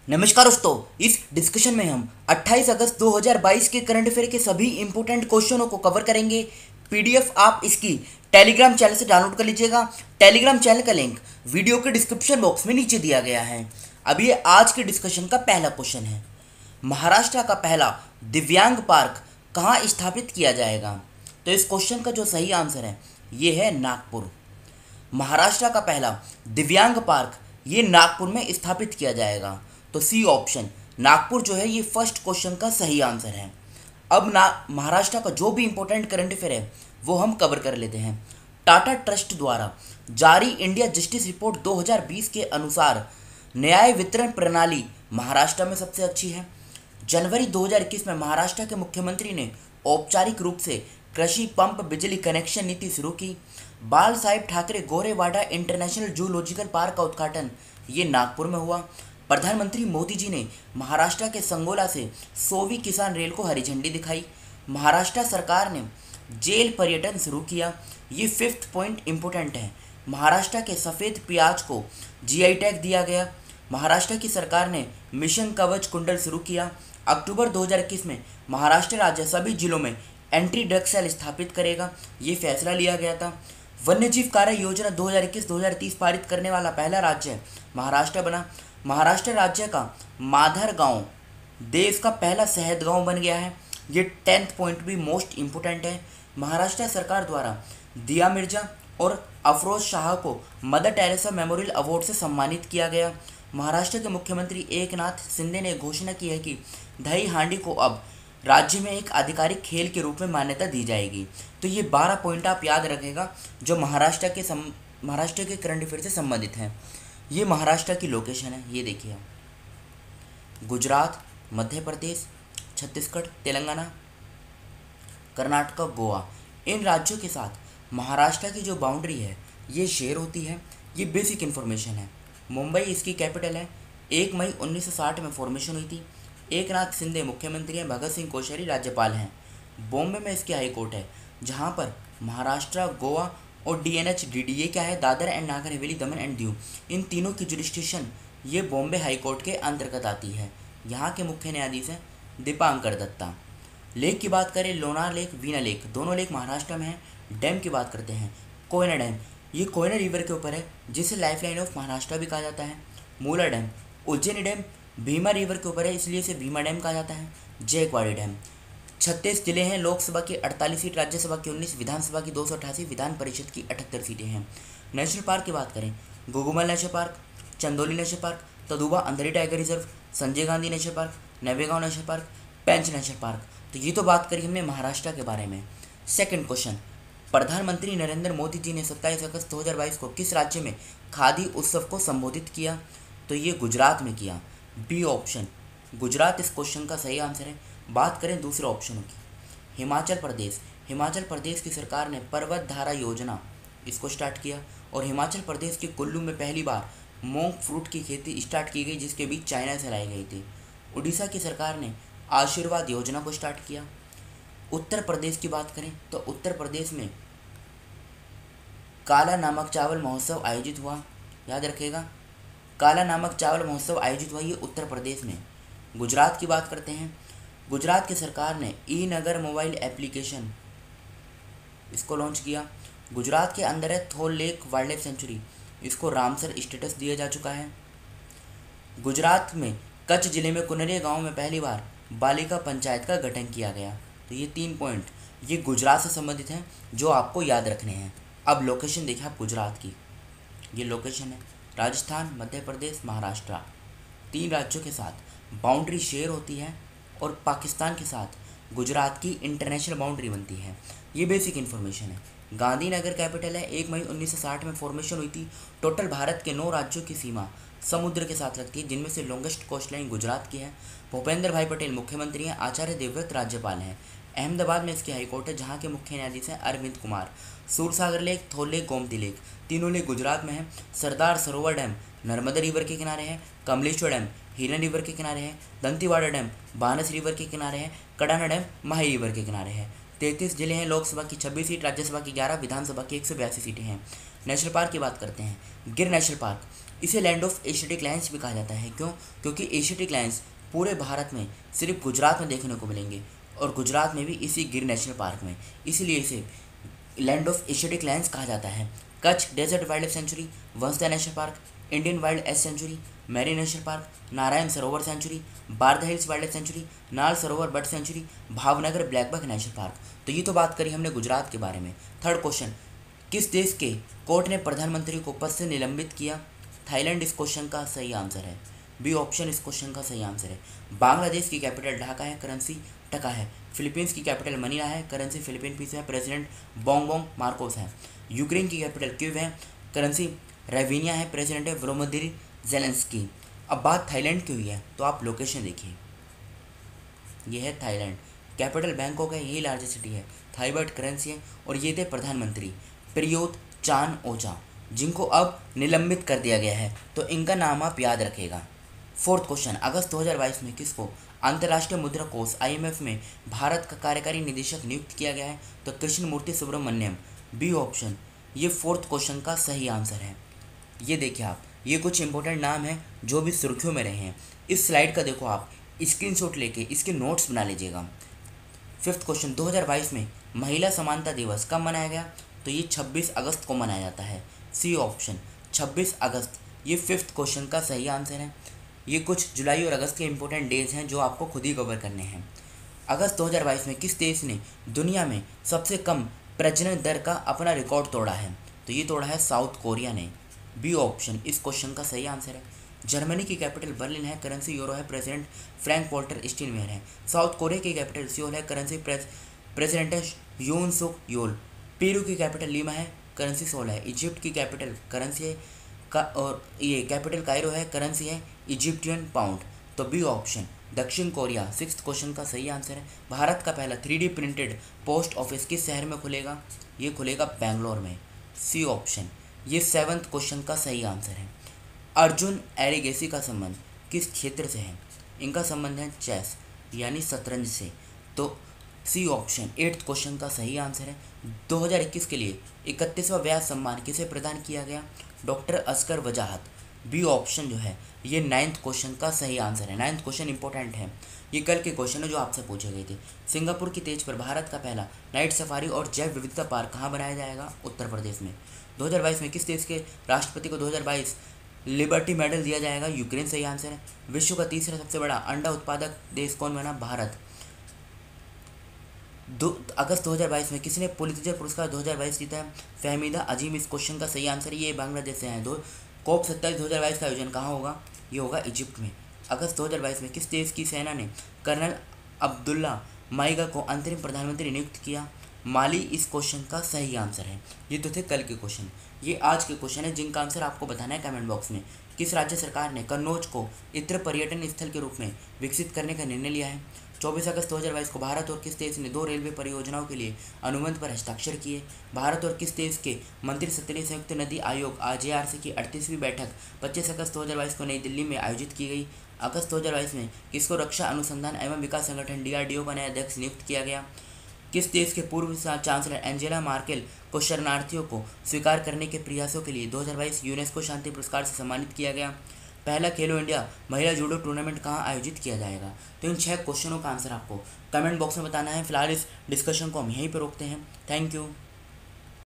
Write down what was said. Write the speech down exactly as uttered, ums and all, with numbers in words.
नमस्कार दोस्तों, इस डिस्कशन में हम अट्ठाईस अगस्त दो हज़ार बाईस के करंट अफेयर के सभी इंपॉर्टेंट क्वेश्चनों को कवर करेंगे। पीडीएफ आप इसकी टेलीग्राम चैनल से डाउनलोड कर लीजिएगा। टेलीग्राम चैनल का लिंक वीडियो के डिस्क्रिप्शन बॉक्स में नीचे दिया गया है। अब ये आज के डिस्कशन का पहला क्वेश्चन है। महाराष्ट्र का पहला दिव्यांग पार्क कहाँ स्थापित किया जाएगा? तो इस क्वेश्चन का जो सही आंसर है ये है नागपुर। महाराष्ट्र का पहला दिव्यांग पार्क ये नागपुर में स्थापित किया जाएगा। तो सी ऑप्शन नागपुर जो है ये फर्स्ट क्वेश्चन का सही आंसर है। अब ना महाराष्ट्र का जो भी इंपॉर्टेंट करंट अफेयर है वो हम कवर कर लेते हैं। टाटा ट्रस्ट द्वारा जारी इंडिया जस्टिस रिपोर्ट दो हज़ार बीस के अनुसार न्याय वितरण प्रणाली महाराष्ट्र में सबसे अच्छी है। जनवरी दो हज़ार इक्कीस में महाराष्ट्र के मुख्यमंत्री ने औपचारिक रूप से कृषि पंप बिजली कनेक्शन नीति शुरू की। Balasaheb Thackeray Gorewada international zoological park का उद्घाटन ये नागपुर में हुआ। प्रधानमंत्री मोदी जी ने महाराष्ट्र के संगोला से सोवी किसान रेल को हरी झंडी दिखाई। महाराष्ट्र सरकार ने जेल पर्यटन शुरू किया। ये फिफ्थ पॉइंट इंपोर्टेंट है। महाराष्ट्र के सफ़ेद प्याज को जीआई टैग दिया गया। महाराष्ट्र की सरकार ने मिशन कवच कुंडल शुरू किया। अक्टूबर दो हज़ार इक्कीस में महाराष्ट्र राज्य सभी जिलों में एंटी ड्रग सेल स्थापित करेगा, ये फैसला लिया गया था। वन्यजीव कार्य योजना दो हज़ार इक्कीस दो हज़ार तीस पारित करने वाला पहला राज्य महाराष्ट्र बना। महाराष्ट्र राज्य का माधर गांव देश का पहला शहद गांव बन गया है। ये टेंथ पॉइंट भी मोस्ट इम्पोर्टेंट है। महाराष्ट्र सरकार द्वारा दिया मिर्जा और अफरोज शाह को मदर टेरेसा मेमोरियल अवार्ड से सम्मानित किया गया। महाराष्ट्र के मुख्यमंत्री एकनाथ शिंदे ने घोषणा की है कि दही हांडी को अब राज्य में एक आधिकारिक खेल के रूप में मान्यता दी जाएगी। तो ये बारह पॉइंट आप याद रखेगा जो महाराष्ट्र के सम महाराष्ट्र के करंट अफेयर से संबंधित हैं। ये महाराष्ट्र की लोकेशन है, ये देखिए आप। गुजरात, मध्य प्रदेश, छत्तीसगढ़, तेलंगाना, कर्नाटक, गोवा, इन राज्यों के साथ महाराष्ट्र की जो बाउंड्री है ये शेयर होती है। ये बेसिक इन्फॉर्मेशन है। मुंबई इसकी कैपिटल है। एक मई उन्नीस सौ साठ में फॉर्मेशन हुई थी। एकनाथ शिंदे मुख्यमंत्री हैं। भगत सिंह कोश्यारी राज्यपाल हैं। बॉम्बे में इसकी हाई कोर्ट है, जहाँ पर महाराष्ट्र, गोवा और डीएनएच डीडीए क्या है, Dadar and Nagar Haveli, Daman and Diu, इन तीनों की जुरिस्डिक्शन ये बॉम्बे हाई कोर्ट के अंतर्गत आती है। यहाँ के मुख्य न्यायाधीश हैं दीपांकर दत्ता। लेक की बात करें, लोनार लेक, वीना लेक, दोनों लेक महाराष्ट्र में हैं। डैम की बात करते हैं, कोयना डैम, ये कोयना रिवर के ऊपर है, जिसे लाइफ लाइन ऑफ महाराष्ट्र भी कहा जाता है। Mula dam, Ujjaini dam Bhima river के ऊपर है, इसलिए इसे भीमा डैम कहा जाता है। जयकवाड़ी डैम। छत्तीस जिले हैं, लोकसभा की अड़तालीस सीट, राज्यसभा की उन्नीस, विधानसभा की दो सौ अठासी, विधान परिषद की अठहत्तर सीटें हैं। नेशनल पार्क की बात करें, Gugamal national park, Chandoli national park, Tadoba Andhari tiger reserve, Sanjay Gandhi national park, Navegaon national park, Pench national park. तो ये तो बात करी हमने महाराष्ट्र के बारे में। सेकंड क्वेश्चन, प्रधानमंत्री नरेंद्र मोदी जी ने सत्ताईस अगस्त दो हज़ार बाईस को किस राज्य में खादी उत्सव को संबोधित किया? तो ये गुजरात में किया। बी ऑप्शन गुजरात इस क्वेश्चन का सही आंसर है। बात करें दूसरे ऑप्शनों की, हिमाचल प्रदेश, हिमाचल प्रदेश की सरकार ने पर्वत धारा योजना इसको स्टार्ट किया और हिमाचल प्रदेश के कुल्लू में पहली बार मोंग फ्रूट की खेती स्टार्ट की गई, जिसके बीच चाइना से लाई गई थी। उड़ीसा की सरकार ने आशीर्वाद योजना को स्टार्ट किया। उत्तर प्रदेश की बात करें तो उत्तर प्रदेश में काला नमक चावल महोत्सव आयोजित हुआ, याद रखिएगा, काला नमक चावल महोत्सव आयोजित हुआ ये उत्तर प्रदेश में। गुजरात की बात करते हैं, गुजरात की सरकार ने ई नगर मोबाइल एप्लीकेशन इसको लॉन्च किया। गुजरात के अंदर है Thol lake wildlife sanctuary, इसको रामसर स्टेटस दिया जा चुका है। गुजरात में कच्छ जिले में कुनरिया गांव में पहली बार बालिका पंचायत का गठन किया गया। तो ये तीन पॉइंट ये गुजरात से संबंधित हैं जो आपको याद रखने हैं। अब लोकेशन देखिए आप गुजरात की, ये लोकेशन है राजस्थान, मध्य प्रदेश, महाराष्ट्र, तीन राज्यों के साथ बाउंड्री शेयर होती है और पाकिस्तान के साथ गुजरात की इंटरनेशनल बाउंड्री बनती है। ये बेसिक इन्फॉर्मेशन है। गांधीनगर कैपिटल है। एक मई उन्नीस सौ साठ में फॉर्मेशन हुई थी। टोटल भारत के नौ राज्यों की सीमा समुद्र के साथ लगती है, जिनमें से लॉन्गेस्ट कोस्ट लाइन गुजरात की है। भूपेंद्र भाई पटेल मुख्यमंत्री हैं। आचार्य देवव्रत राज्यपाल हैं। अहमदाबाद में इसकी हाईकोर्ट है, जहाँ के मुख्य न्यायाधीश हैं Arvind Kumar. Sursagar lake, Thol lake, Gomti lake, तीनों लेक गुजरात में है। सरदार सरोवर डैम नर्मदा रिवर के किनारे है। कमलेश्वर डैम हिरन रिवर के किनारे है। दंतीवाड़ा डैम बानस रिवर के किनारे है। कडाना डैम माही रिवर के किनारे है। तैंतीस जिले हैं, लोकसभा की छब्बीस सीट, राज्यसभा की ग्यारह, विधानसभा की एक सौ बयासी सीटें हैं। नेशनल पार्क की बात करते हैं, गिर नेशनल पार्क इसे लैंड ऑफ एशियाटिक लायंस भी कहा जाता है। क्यों? क्योंकि एशियाटिक लायंस पूरे भारत में सिर्फ गुजरात में देखने को मिलेंगे और गुजरात में भी इसी गिर नेशनल पार्क में, इसीलिए इसे लैंड ऑफ एशियाटिक लायंस कहा जाता है। Kutch desert wildlife sanctuary, Vansda national park, Indian wild ass sanctuary, marine national park, Narayan Sarovar sanctuary, Barda hills wildlife sanctuary, Nal Sarovar bird sanctuary, Bhavnagar blackbuck national park. तो ये तो बात करी हमने गुजरात के बारे में। थर्ड क्वेश्चन, किस देश के कोर्ट ने प्रधानमंत्री को पद से निलंबित किया? थाईलैंड इस क्वेश्चन का सही आंसर है। बी ऑप्शन इस क्वेश्चन का सही आंसर है। बांग्लादेश की कैपिटल ढाका है, करेंसी टका है। फिलीपींस की कैपिटल मनीला है, करेंसी फिलीपीन पीस है। प्रेसिडेंट बोंगबोंग मार्कोस है। यूक्रेन की कैपिटल कीव है, करेंसी रेविनिया है। प्रेसिडेंट है वोलोदिमीर ज़ेलेंस्की। अब बात थाईलैंड की हुई है तो आप लोकेशन देखिए, ये है थाईलैंड। कैपिटल बैंकॉक है, यही लार्जेस्ट सिटी है। थाई बाट करेंसी है और ये थे प्रधानमंत्री प्रयुत चान ओचा, जिनको अब निलंबित कर दिया गया है। तो इनका नाम आप याद रखेगा। फोर्थ क्वेश्चन, अगस्त दो हज़ार बाईस में किसको अंतर्राष्ट्रीय मुद्रा कोष आई एम एफ में भारत का कार्यकारी निदेशक नियुक्त किया गया है? तो कृष्ण मूर्ति सुब्रमण्यम, बी ऑप्शन ये फोर्थ क्वेश्चन का सही आंसर है। ये देखिए आप, ये कुछ इंपॉर्टेंट नाम हैं जो भी सुर्खियों में रहे हैं। इस स्लाइड का देखो आप स्क्रीनशॉट लेके इसके नोट्स बना लीजिएगा। फिफ्थ क्वेश्चन, दो हज़ार बाईस में महिला समानता दिवस कब मनाया गया? तो ये छब्बीस अगस्त को मनाया जाता है। सी ऑप्शन छब्बीस अगस्त, ये फिफ्थ क्वेश्चन का सही आंसर है। ये कुछ जुलाई और अगस्त के इंपॉर्टेंट डेज हैं जो आपको खुद ही कवर करने हैं। अगस्त दो हज़ार बाईस में किस देश ने दुनिया में सबसे कम प्रजनन दर का अपना रिकॉर्ड तोड़ा है? तो ये तोड़ा है साउथ कोरिया ने। बी ऑप्शन इस क्वेश्चन का सही आंसर है। जर्मनी की कैपिटल बर्लिन है, करेंसी यूरो है। प्रेसिडेंट फ्रैंक वॉल्टर स्टीनमेयर है। साउथ कोरिया की कैपिटल सियोल है, करेंसी प्रेसिडेंट है यून सुक योल। पेरू की कैपिटल लीमा है, करेंसी सोल है। इजिप्ट की कैपिटल करेंसी है का और ये कैपिटल कायरो है, करेंसी है इजिप्टियन पाउंड। तो बी ऑप्शन दक्षिण कोरिया सिक्स्थ क्वेश्चन का सही आंसर है। भारत का पहला three D printed post office किस शहर में खुलेगा? ये खुलेगा बेंगलोर में। सी ऑप्शन ये सेवन्थ क्वेश्चन का सही आंसर है। अर्जुन एरिगेसी का संबंध किस क्षेत्र से है? इनका संबंध है चेस यानी शतरंज से। तो सी ऑप्शन एट्थ क्वेश्चन का सही आंसर है। दो हज़ार इक्कीस के लिए इकतीसवां व्यास सम्मान किसे प्रदान किया गया? डॉक्टर असगर वजाहत। बी ऑप्शन जो है ये नाइन्थ क्वेश्चन का सही आंसर है। नाइन्थ क्वेश्चन इंपॉर्टेंट है, ये कल के क्वेश्चन है जो आपसे पूछे गए थे। सिंगापुर की तेज पर भारत का पहला नाइट सफारी और जैव विविधता पार्क कहाँ बनाया जाएगा? उत्तर प्रदेश में। दो हज़ार बाईस में किस देश के राष्ट्रपति को दो हज़ार बाईस लिबर्टी मेडल दिया जाएगा? यूक्रेन सही आंसर है। विश्व का तीसरा सबसे बड़ा अंडा उत्पादक देश कौन बना? भारत। दो अगस्त दो हज़ार बाईस में किसने पुलित्जर पुरस्कार दो हज़ार बाईस जीता है? फहमीदा अजीम इस क्वेश्चन का सही आंसर है। ये बांग्लादेश से हैं। दो कोप सत्ताईस दो हज़ार बाईस का आयोजन कहाँ होगा? ये होगा इजिप्ट में। अगस्त दो हज़ार बाईस में किस देश की सेना ने कर्नल अब्दुल्ला माइगा को अंतरिम प्रधानमंत्री नियुक्त किया? माली इस क्वेश्चन का सही आंसर है। ये तो थे कल के क्वेश्चन। ये आज के क्वेश्चन है जिनका आंसर आपको बताना है कमेंट बॉक्स में। किस राज्य सरकार ने कन्नौज को इत्र पर्यटन स्थल के रूप में विकसित करने का निर्णय लिया है? चौबीस अगस्त दो हज़ार बाईस को भारत और किस देश ने दो रेलवे परियोजनाओं के लिए अनुबंध पर हस्ताक्षर किए? भारत और किस देश के मंत्रिस्तरीय संयुक्त नदी आयोग जे आर सी की अड़तीसवीं बैठक पच्चीस अगस्त दो हज़ार बाईस को नई दिल्ली में आयोजित की गई? अगस्त दो हज़ार बाईस में किसको रक्षा अनुसंधान एवं विकास संगठन डी आर डी ओ का नया अध्यक्ष नियुक्त किया गया? किस देश के पूर्व चांसलर एंजेला मार्केल को शरणार्थियों को स्वीकार करने के प्रयासों के लिए दो हज़ार बाईस यूनेस्को शांति पुरस्कार से सम्मानित किया गया? पहला खेलो इंडिया महिला जूडो टूर्नामेंट कहाँ आयोजित किया जाएगा? तो इन छह क्वेश्चनों का आंसर आपको कमेंट बॉक्स में बताना है। फिलहाल इस डिस्कशन को हम यहीं पर रोकते हैं। Thank you.